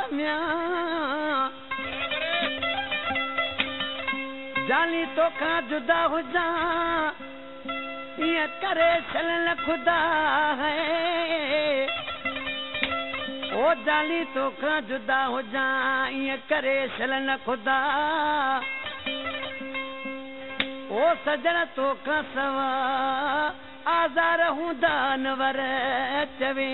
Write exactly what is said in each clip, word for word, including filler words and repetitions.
म्या जाली तो का जुदा हो जा ये करे चलन खुदा है ओ जाली तो का जुदा हो जा ये करे चलन खुदा ओ सजन तो का सवा आज़ार हूं दानवर चवे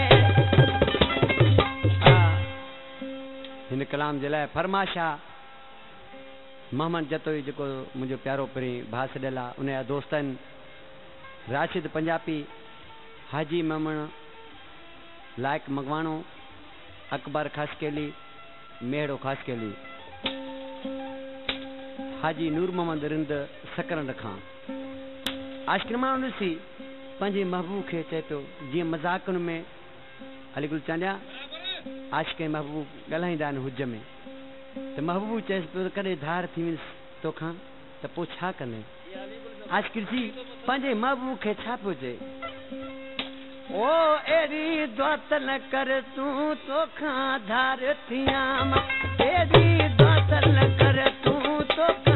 हिन कलाम जे लाइ फरमाशा मोहम्मद जतोई जेको मुंहिंजो प्यारो पहिरीं भाउ सॾियल आहे उन जा दोस्त आहिनि राशिद पंजाबी हाजी ममण लाइक मगवाणो अकबर खासकेली मेहड़ो खासकेली हाजी नूर मोहम्मद रिंद सकरंद खां आशिक़ माण्हू ॾिसी पंहिंजे महबूब खे चए पियो जीअं मज़ाकनि में अली गुल चांडिया आशिक़ महबूब ॻाल्हाईंदा आहिनि हुज में त महबूब चएसि पियो त कॾहिं धार थी वेंदुसि तोखां त पोइ छा कंदे आशिक़ जी पंहिंजे महबूब खे छा पियो चए ओ अहिड़ी दुआत न कर तूं तोखां धार थियां अहिड़ी दुआत न कर तूं तोखां